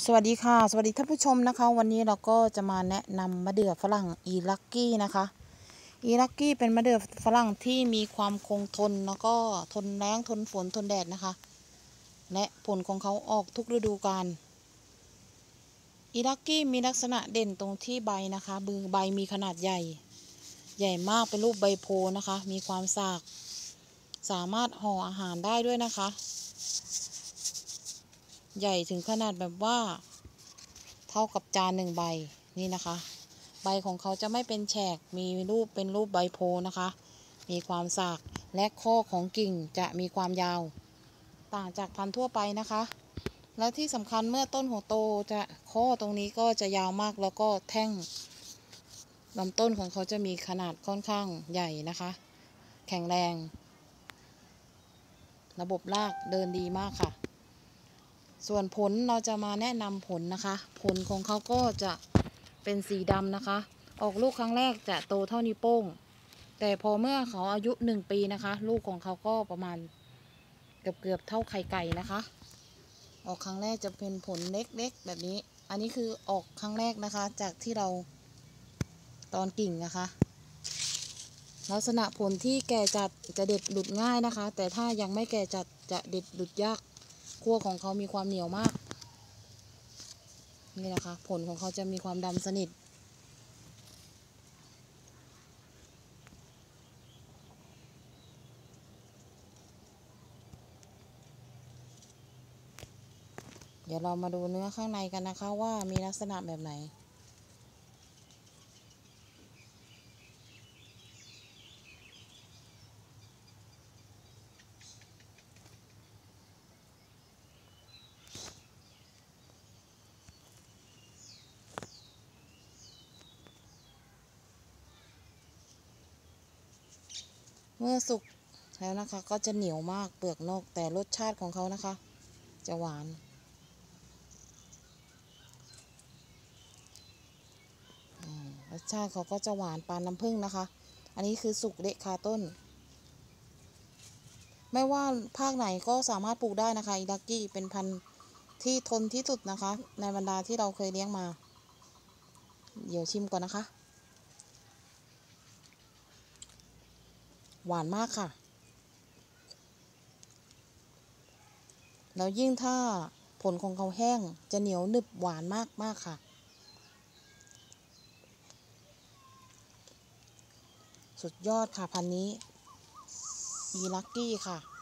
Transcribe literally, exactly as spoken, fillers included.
สวัสดีค่ะสวัสดีท่านผู้ชมนะคะวันนี้เราก็จะมาแนะนำมะเดื่อฝรั่งอีลักกี้นะคะอีลักกี้เป็นมะเดื่อฝรั่งที่มีความคงทนแล้วก็ทนแล้งทนฝนทนแดดนะคะและผลของเขาออกทุกฤดูกาลอีลักกี้มีลักษณะเด่นตรงที่ใบนะคะบือใบมีขนาดใหญ่ใหญ่มากเป็นรูปใบโพนะคะมีความสากสามารถห่ออาหารได้ด้วยนะคะใหญ่ถึงขนาดแบบว่าเท่ากับจานหนึ่งใบนี่นะคะใบของเขาจะไม่เป็นแฉกมีรูปเป็นรูปใบโพนะคะมีความสากและข้อของกิ่งจะมีความยาวต่างจากพันธุ์ทั่วไปนะคะแล้วที่สำคัญเมื่อต้นหัวโตจะข้อตรงนี้ก็จะยาวมากแล้วก็แท่งลำต้นของเขาจะมีขนาดค่อนข้างใหญ่นะคะแข็งแรงระบบรากเดินดีมากค่ะส่วนผลเราจะมาแนะนำผลนะคะผลของเขาก็จะเป็นสีดำนะคะออกลูกครั้งแรกจะโตเท่านิ้วโป้งแต่พอเมื่อเขาอายุหนึ่งปีนะคะลูกของเขาก็ประมาณเกือบเกือบเท่าไข่ไก่นะคะออกครั้งแรกจะเป็นผลเล็กๆแบบนี้อันนี้คือออกครั้งแรกนะคะจากที่เราตอนกิ่งนะคะลักษณะผลที่แก่จัดจะเด็ดหลุดง่ายนะคะแต่ถ้ายังไม่แก่จัดจะเด็ดหลุดยากขั้วของเขามีความเหนียวมากนี่นะคะผลของเขาจะมีความดำสนิทเดี๋ยวเรามาดูเนื้อข้างในกันนะคะว่ามีลักษณะแบบไหนเมื่อสุกแล้วนะคะก็จะเหนียวมากเปลือกนอกแต่รสชาติของเขานะคะจะหวานรสชาติเขาก็จะหวานปานน้ำผึ้งนะคะอันนี้คือสุกเละคาต้นไม่ว่าภาคไหนก็สามารถปลูกได้นะคะอีลักกี้เป็นพันธุ์ที่ทนที่สุดนะคะในบรรดาที่เราเคยเลี้ยงมาเดี๋ยวชิมก่อนนะคะหวานมากค่ะแล้วยิ่งถ้าผลของเขาแห้งจะเหนียวหนึบหวานมากมากค่ะสุดยอดค่ะพันธุ์นี้อีลักกี้ค่ะ